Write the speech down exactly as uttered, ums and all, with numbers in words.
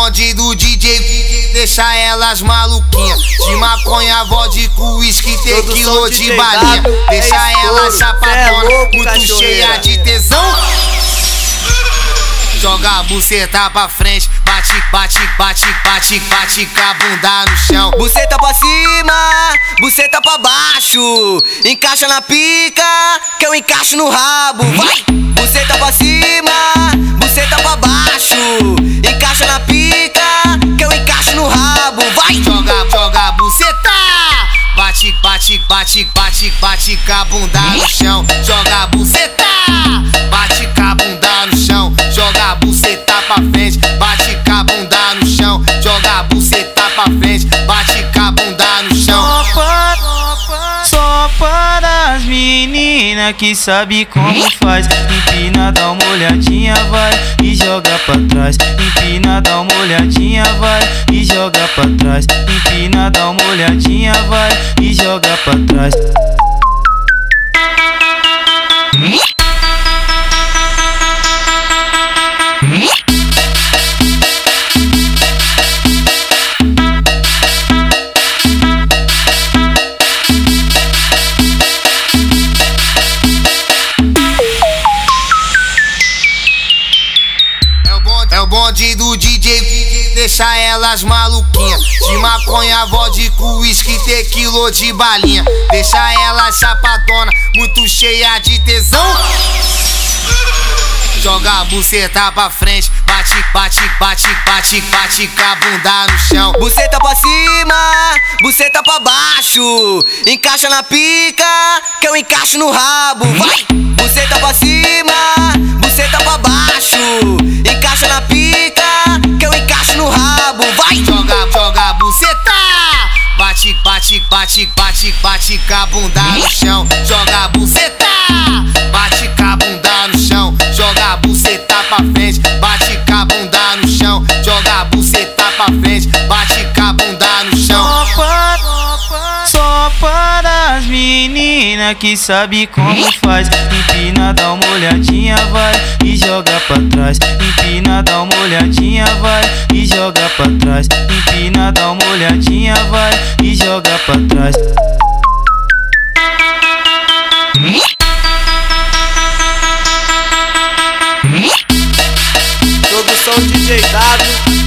bonde do D J, deixa elas maluquinha. De maconha, vodka, uísque, tequila de balinha. Deixa elas chapadona, muito cheia de tesão. Joga a buceta pra frente, bate, bate, bate, bate, bate com a bunda no chão. Buceta pra cima, buceta pra baixo, encaixa na pica que eu encaixo no rabo. Vai! Buceta pra cima, buceta pra baixo, encaixa na pica que eu encaixo no rabo. Vai! Joga, joga a buceta, bate, bate, bate, bate, bate com a bunda no chão. Joga a buceta, bate com a bunda no chão. Joga a buceta pra frente, bate com a bunda no chão. Joga a buceta pra frente, bate com a bunda no chão. Só para, só para as meninas que sabe como faz. Empina, dá uma olhadinha, vai e joga pra trás. Empina, dá uma olhadinha, vai e joga pra trás. Empina, dá uma olhadinha, vai e joga pra trás. É o bonde do D J, deixa elas maluquinha. De maconha, vodka, uísque, tequila de balinha. Deixa elas chapadona, muito cheia de tesão. Joga a buceta pra frente, bate, bate, bate, bate, bate com a bunda no chão. Buceta pra cima, buceta pra baixo, encaixa na pica que eu encaixo no rabo. Vai! Buceta pra cima, buceta pra baixo, encaixa na pica que eu encaixo no rabo. Vai! Joga, joga a buceta, bate, bate, bate, bate, bate com a bunda no chão. Joga a buceta, bate com a bunda no chão. Joga a buceta pra frente, bate com a bunda no chão. Joga a buceta pra frente, bate com a bunda no chão. Só para, só para as meninas que sabe como faz. Empina, dá uma olhadinha, vai e joga pra trás. Empina, dá uma olhadinha, vai e joga pra trás. Empina, dá uma olhadinha, vai e joga pra trás. Produção D J W.